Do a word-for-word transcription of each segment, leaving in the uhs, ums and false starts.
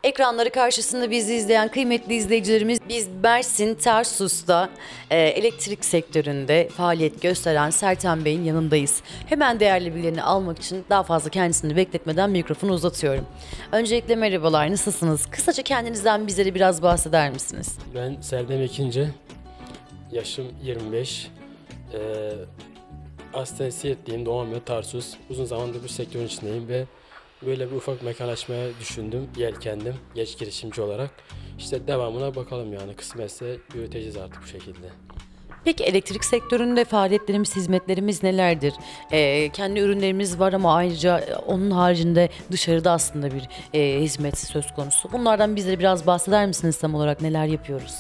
Ekranları karşısında bizi izleyen kıymetli izleyicilerimiz, biz Mersin Tarsus'ta e, elektrik sektöründe faaliyet gösteren Serten Bey'in yanındayız. Hemen değerli bilgilerini almak için daha fazla kendisini bekletmeden mikrofonu uzatıyorum. Öncelikle merhabalar, nasılsınız? Kısaca kendinizden bizlere biraz bahseder misiniz? Ben Serdem Ekinci, yaşım yirmi beş. Ee, aslen Siirtliyim, doğum ve Tarsus. Uzun zamandır bu sektörün içindeyim ve böyle bir ufak mekan açmaya düşündüm, yelkendim geç girişimci olarak. İşte devamına bakalım, yani kısmetse büyüteceğiz artık bu şekilde. Peki elektrik sektöründe faaliyetlerimiz, hizmetlerimiz nelerdir? Ee, kendi ürünlerimiz var ama ayrıca onun haricinde dışarıda aslında bir e, hizmet söz konusu. Bunlardan bizlere biraz bahseder misiniz, tam olarak neler yapıyoruz?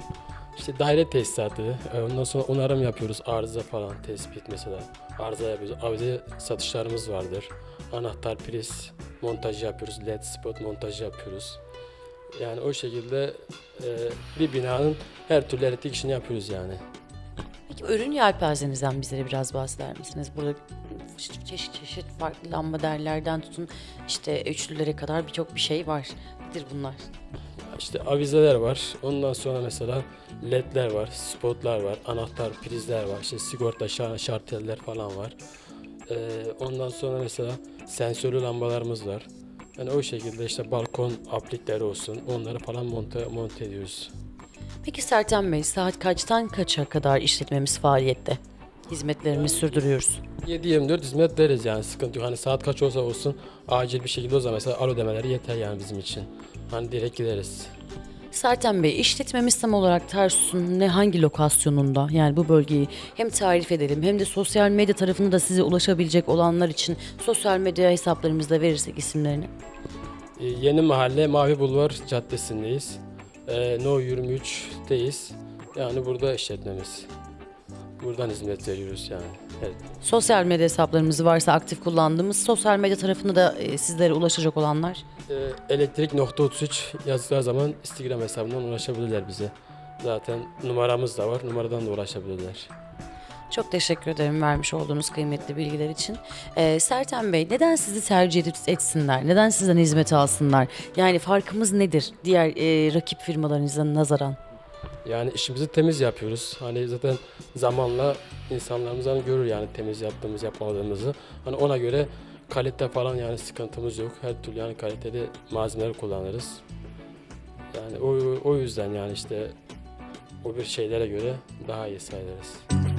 İşte daire tesisatı, ondan sonra onarım yapıyoruz, arıza falan tespit mesela. Arıza yapıyoruz, avize satışlarımız vardır. Anahtar, priz montajı yapıyoruz, led spot montajı yapıyoruz. Yani o şekilde e, bir binanın her türlü elektrik işini yapıyoruz yani. Peki ürün yelpazenizden bizlere biraz bahseder misiniz? Burada çeşit çeşit farklı lambaderlerden tutun işte üçlülere kadar birçok bir şey var. Nedir bunlar? İşte avizeler var, ondan sonra mesela ledler var, spotlar var, anahtar, prizler var, işte sigorta, şarteller falan var. Ee, ondan sonra mesela sensörlü lambalarımız var. Yani o şekilde işte balkon aplikleri olsun, onları falan monte, monte ediyoruz. Peki Serten Bey, saat kaçtan kaça kadar işletmemiz faaliyette? Hizmetlerimizi sürdürüyoruz. yedi yirmi dört hizmet veririz, yani sıkıntı yok. Hani saat kaç olsa olsun acil bir şekilde o zaman mesela alo demeleri yeter yani bizim için. Hani direkt gideriz. Serten Bey, işletmemiz tam olarak Tarsus'un ne hangi lokasyonunda? Yani bu bölgeyi hem tarif edelim hem de sosyal medya tarafında da size ulaşabilecek olanlar için sosyal medya hesaplarımızda verirsek isimlerini. Ee, Yeni Mahalle Mavi Bulvar Caddesi'ndeyiz. Ee, No yirmi üç'teyiz. Yani burada işletmemiz. Buradan hizmet veriyoruz yani. Evet. Sosyal medya hesaplarımız varsa aktif kullandığımız, sosyal medya tarafında da e, sizlere ulaşacak olanlar. Ee, elektrik nokta otuz üç yazdıkları zaman Instagram hesabından ulaşabilirler bize. Zaten numaramız da var. Numaradan da ulaşabilirler. Çok teşekkür ederim vermiş olduğunuz kıymetli bilgiler için. Ee, Serten Bey, neden sizi tercih edip etsinler? Neden sizden hizmet alsınlar? Yani farkımız nedir diğer e, rakip firmalarınızdan nazaran? Yani işimizi temiz yapıyoruz. Hani zaten zamanla insanlarımız hani görür yani temiz yaptığımız yapmadığımızı. Hani ona göre kalite falan yani sıkıntımız yok. Her türlü yani kaliteli malzemeler kullanırız. Yani o, o yüzden yani işte o bir şeylere göre daha iyi sayılırız.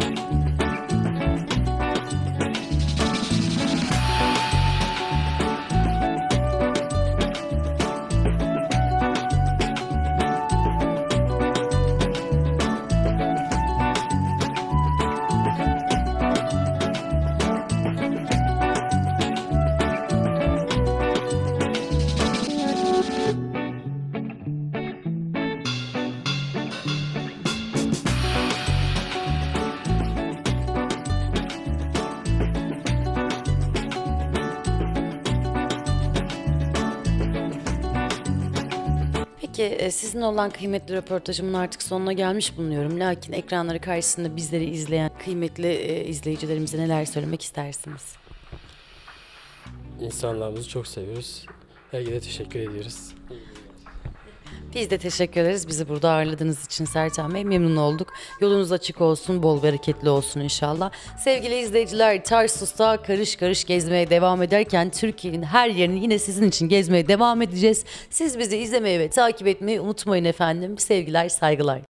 Peki e, sizinle olan kıymetli röportajımın artık sonuna gelmiş bulunuyorum. Lakin ekranları karşısında bizleri izleyen kıymetli e, izleyicilerimize neler söylemek istersiniz? İnsanlarımızı çok seviyoruz. Herkese teşekkür ediyoruz. Biz de teşekkür ederiz. Bizi burada ağırladığınız için Serten Bey, memnun olduk. Yolunuz açık olsun, bol bereketli olsun inşallah. Sevgili izleyiciler, Tarsus'ta karış karış gezmeye devam ederken Türkiye'nin her yerini yine sizin için gezmeye devam edeceğiz. Siz bizi izlemeyi ve takip etmeyi unutmayın efendim. Sevgiler, saygılar.